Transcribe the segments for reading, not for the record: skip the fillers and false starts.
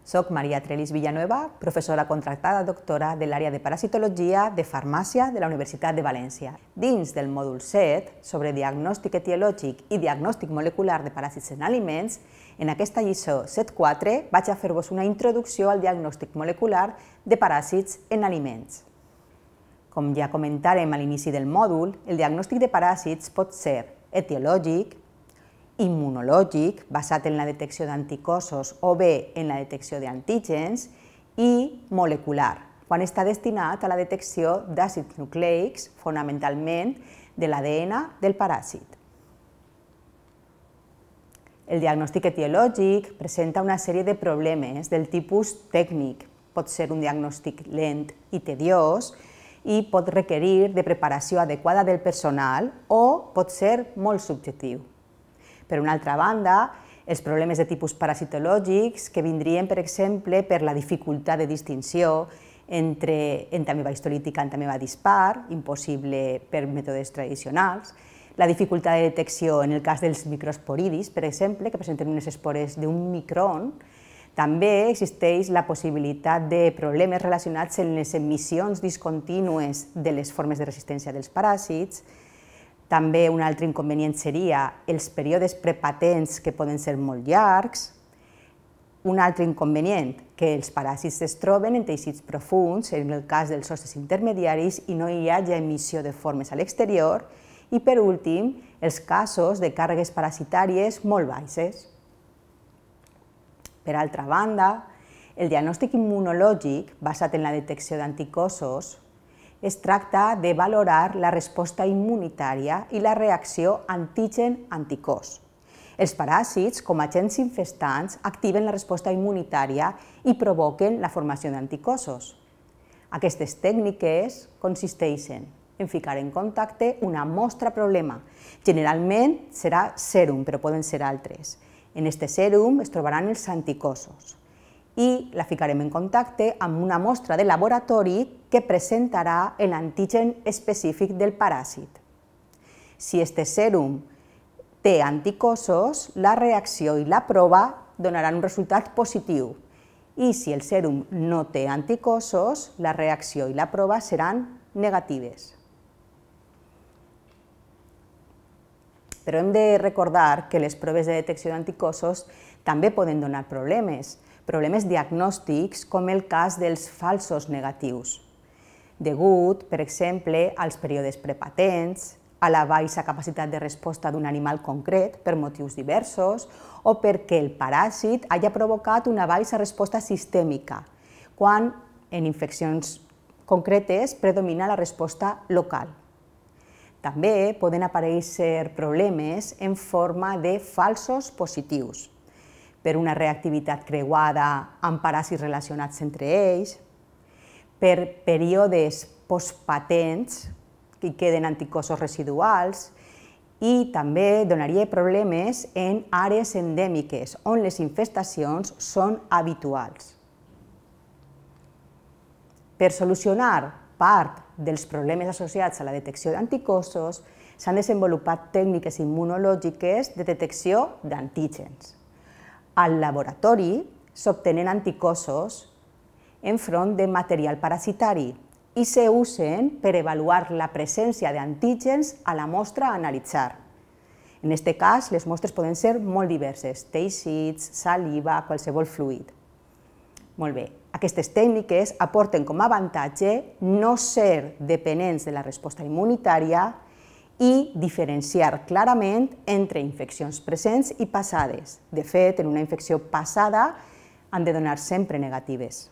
Soc Maria Trelis Villanueva, professora contractada doctora de l'àrea de parasitologia de farmàcia de la Universitat de València. Dins del mòdul 7, sobre diagnòstic etiològic i diagnòstic molecular de paràsits en aliments, en aquesta lliçó 7.4 vaig a fer-vos una introducció al diagnòstic molecular de paràsits en aliments. Com ja comentàrem a l'inici del mòdul, el diagnòstic de paràsits pot ser etiològic, immunològic, basat en la detecció d'anticossos o bé en la detecció d'antígens, i molecular, quan està destinat a la detecció d'àcids nucleics, fonamentalment de l'ADN del paràsit. El diagnòstic etiològic presenta una sèrie de problemes del tipus tècnic. Pot ser un diagnòstic lent i tediós i pot requerir de preparació adequada del personal o pot ser molt subjectiu. Per una altra banda, els problemes de tipus parasitològics que vindrien, per exemple, per la dificultat de distinció entre entameba histolítica i entameba dispar, impossible per mètodes tradicionals, la dificultat de detecció en el cas dels microsporidis, per exemple, que presenten unes espores d'un micron. També existeix la possibilitat de problemes relacionats amb les emissions discontínues de les formes de resistència dels paràsits. També un altre inconvenient seria els períodes prepatents, que poden ser molt llargs. Un altre inconvenient, que els paràsits es troben en teixits profunds, en el cas dels ossos intermediaris, i no hi hagi emissió de formes a l'exterior. I per últim, els casos de càrregues parasitàries molt baixes. Per altra banda, el diagnòstic immunològic, basat en la detecció d'anticossos, es tracta de valorar la resposta immunitària i la reacció antigen-anticòs. Els paràsits, com a agents infestants, activen la resposta immunitària i provoquen la formació d'anticossos. Aquestes tècniques consisteixen en ficar en contacte una mostra problema. Generalment serà sèrum, però poden ser altres. En aquest sèrum es trobaran els anticossos i la ficarem en contacte amb una mostra de laboratori que presentarà l'antigen específic del paràsit. Si aquest sèrum té anticossos, la reacció i la prova donaran un resultat positiu. I si el sèrum no té anticossos, la reacció i la prova seran negatives. Però hem de recordar que les proves de detecció d'anticossos també poden donar problemes diagnòstics, com el cas dels falsos negatius, degut, per exemple, als períodes prepatents, a la baixa capacitat de resposta d'un animal concret per motius diversos o perquè el paràsit hagi provocat una baixa resposta sistèmica, quan en infeccions concretes predomina la resposta local. També poden aparèixer problemes en forma de falsos positius, per una reactivitat creuada amb paràsits relacionats entre ells, per períodes postpatents que queden anticossos residuals i també donaria problemes en àrees endèmiques on les infestacions són habituals. Per solucionar part dels problemes associats a la detecció d'anticossos s'han desenvolupat tècniques immunològiques de detecció d'antígens. Al laboratori s'obtenen anticossos enfront de material parasitari i s'usen per avaluar la presència d'antígens a la mostra a analitzar. En aquest cas, les mostres poden ser molt diverses, teixits, saliva, qualsevol fluid. Molt bé, aquestes tècniques aporten com a avantatge no ser dependents de la resposta immunitària i diferenciar clarament entre infeccions presents i passades. De fet, en una infecció passada han de donar sempre negatives.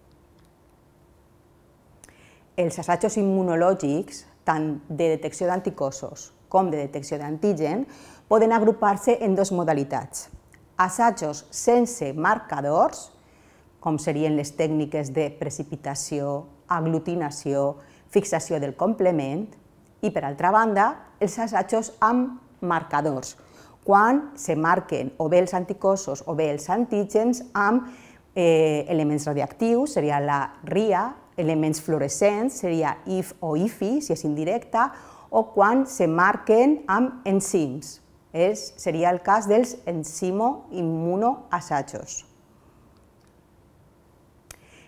Els assajos immunològics, tant de detecció d'anticossos com de detecció d'antigen, poden agrupar-se en dues modalitats. Assajos sense marcadors, com serien les tècniques de precipitació, aglutinació, fixació del complement, i, per altra banda, els assajos amb marcadors, quan se marquen o bé els anticossos o bé els antígens amb elements radioactius, seria la RIA, elements fluorescents, seria IF o IFI, si és indirecta, o quan se marquen amb enzims, seria el cas dels enzimoimmunoassajos.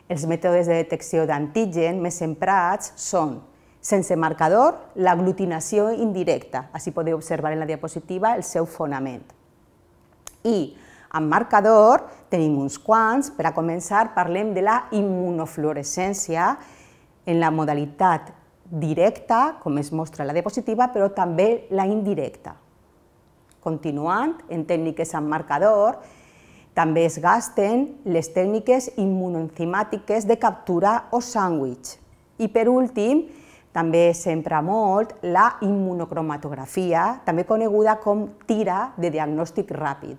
Els mètodes de detecció d'antigen més emprats són, sense marcador, l'aglutinació indirecta. Així podeu observar en la diapositiva el seu fonament. I amb marcador tenim uns quants. Per a començar, parlem de la immunofluorescència en la modalitat directa, com es mostra en la diapositiva, però també la indirecta. Continuant, en tècniques amb marcador, també es gasten les tècniques immunoenzimàtiques de captura o sàndwich. I per últim, també s'empra molt la immunocromatografia, també coneguda com tira de diagnòstic ràpid.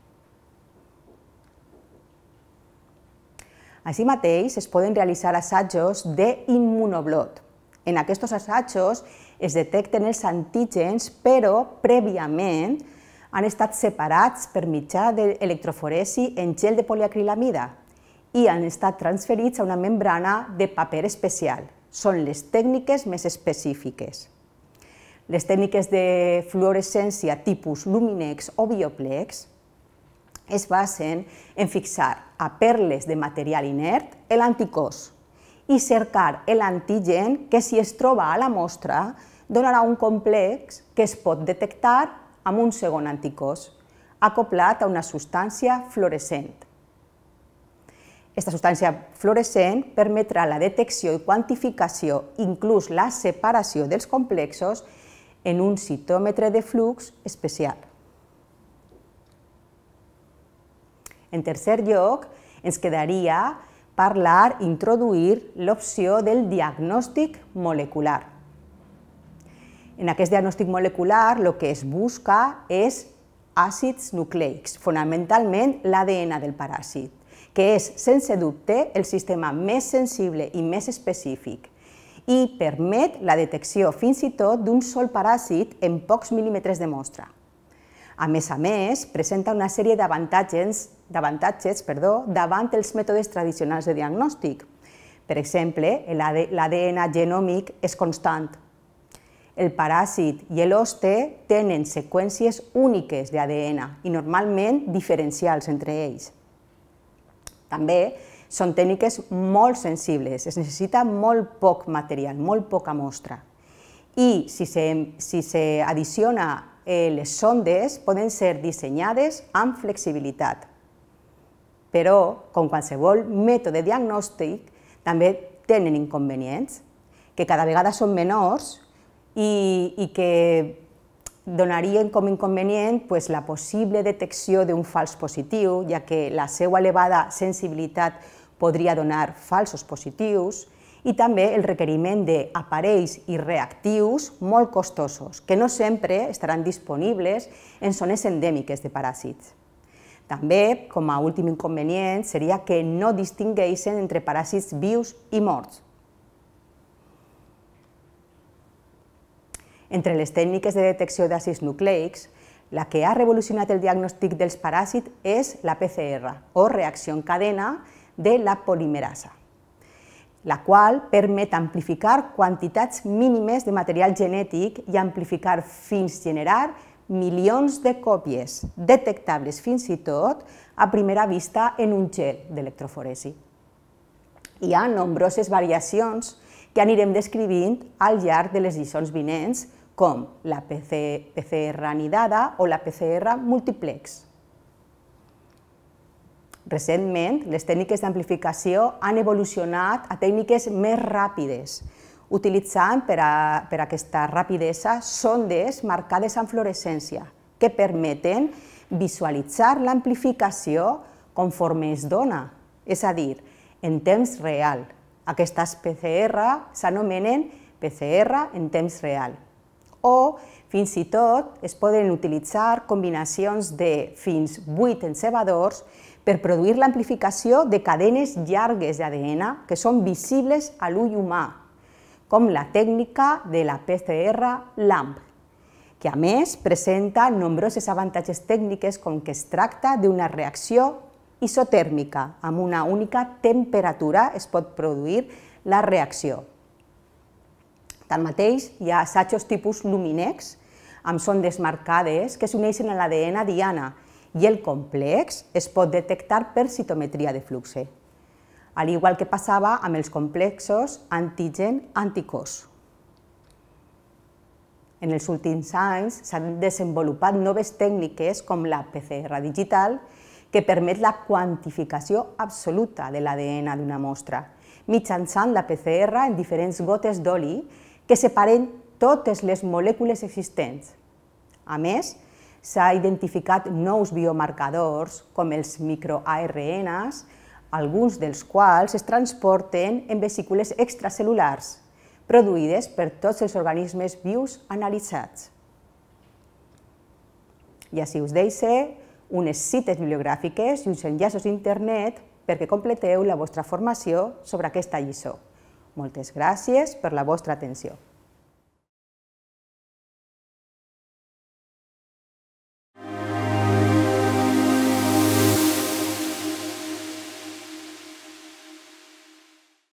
Així mateix, es poden realitzar assajos d'immunoblot. En aquests assajos es detecten els antígens, però prèviament han estat separats per mitjà d'electroforesi en gel de poliacrilamida i han estat transferits a una membrana de paper especial. Són les tècniques més específiques. Les tècniques de fluorescència tipus Luminex o Bioplex es basen en fixar a perles de material inert l'anticòs i cercar l'antigen que, si es troba a la mostra, donarà un complex que es pot detectar amb un segon anticòs, acoblat a una substància fluorescent. Aquesta substància fluorescent permetrà la detecció i quantificació, inclús la separació dels complexos, en un citòmetre de flux especial. En tercer lloc, ens quedaria parlar i introduir l'opció del diagnòstic molecular. En aquest diagnòstic molecular el que es busca és àcids nucleics, fonamentalment l'ADN del paràsit, que és, sense dubte, el sistema més sensible i més específic i permet la detecció fins i tot d'un sol paràsit en pocs mil·límetres de mostra. A més, presenta una sèrie d'avantatges davant els mètodes tradicionals de diagnòstic. Per exemple, l'ADN genòmic és constant. El paràsit i l'hoste tenen seqüències úniques d'ADN i normalment diferencials entre ells. També són tècniques molt sensibles, es necessita molt poc material, molt poca mostra. I si s'addiciona les sondes, poden ser dissenyades amb flexibilitat. Però, com qualsevol mètode diagnòstic, també tenen inconvenients, que cada vegada són menors i que donarien com inconvenient la possible detecció d'un fals positiu, ja que la seva elevada sensibilitat podria donar falsos positius, i també el requeriment d'aparells i reactius molt costosos, que no sempre estaran disponibles en zones endèmiques de paràsits. També, com a últim inconvenient, seria que no distingueixen entre paràsits vius i morts. Entre les tècniques de detecció d'àcids nucleics, la que ha revolucionat el diagnòstic dels paràsits és la PCR, o reacció en cadena de la polimerasa, la qual permet amplificar quantitats mínimes de material genètic i amplificar fins a generar milions de còpies, detectables fins i tot a primera vista en un gel d'electroforesi. Hi ha nombroses variacions que anirem descrivint al llarg de les lliçons vinents, com la PCR anidada o la PCR multiplex. Recentment, les tècniques d'amplificació han evolucionat a tècniques més ràpides, utilitzant per a aquesta rapidesa sondes marcades amb fluorescència, que permeten visualitzar l'amplificació conforme es dona, és a dir, en temps real. Aquestes PCR s'anomenen PCR en temps real. O, fins i tot, es poden utilitzar combinacions de fins 8 encebadors per produir l'amplificació de cadenes llargues d'ADN que són visibles a l'ull humà, com la tècnica de la PCR LAMP, que a més presenta nombrosos avantatges tècnics com que es tracta d'una reacció isotèrmica. Amb una única temperatura es pot produir la reacció. Tanmateix, hi ha assajos tipus Luminex, amb sondes marcades que s'uneixen a l'ADN diana i el complex es pot detectar per citometria de flux. al igual que passava amb els complexos antigen-anticòs. En els últims anys s'han desenvolupat noves tècniques com la PCR digital que permet la quantificació absoluta de l'ADN d'una mostra, mitjançant la PCR en diferents gotes d'oli que separen totes les molècules existents. A més, s'ha identificat nous biomarcadors com els microARNs, alguns dels quals es transporten en vesícules extracel·lulars, produïdes per tots els organismes vius analitzats. I així us deixo unes cites bibliogràfiques i uns enllaços d'internet perquè completeu la vostra formació sobre aquesta lliçó. Moltes gràcies per la vostra atenció.